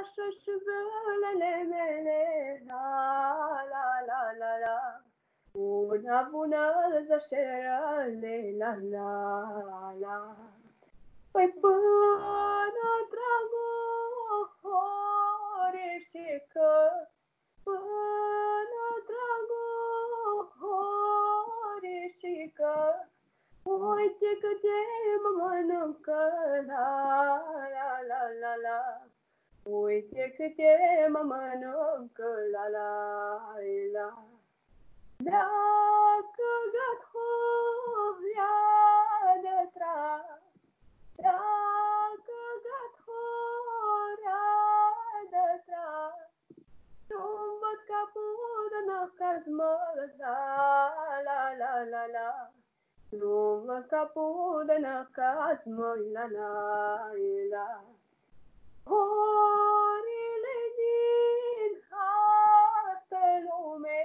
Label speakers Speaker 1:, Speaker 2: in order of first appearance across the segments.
Speaker 1: și zilele mele, la la la la la. Una bună zășerăle, la la la. Păi până dragorișică, până dragorișică, uite câte mă mănâncă, la la la la la. Uite câte mă mănâncă, la la la. Dacă găt-horia de tras, dacă găt-horia de tras, nu-mi văd capul de năcaz, mă, la la la la la. Nu-mi văd capul de năcaz, mă, la la la. Horile din astă lume,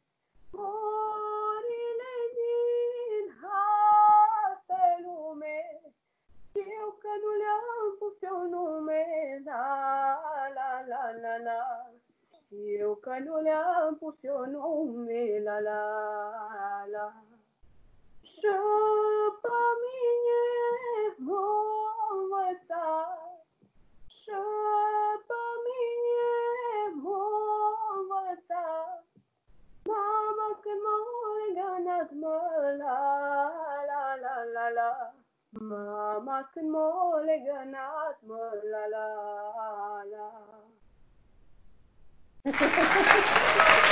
Speaker 1: horile din astă lume, știu că nu le-am pus eu nume, la la la la la. Știu că nu le-am pus eu nume, la la la. Și pe mine m-a învățat, și pe mine m-a învățat, mama când m-a legănat, mă, la la la la la. Mama când m-a legănat, mă, la la la.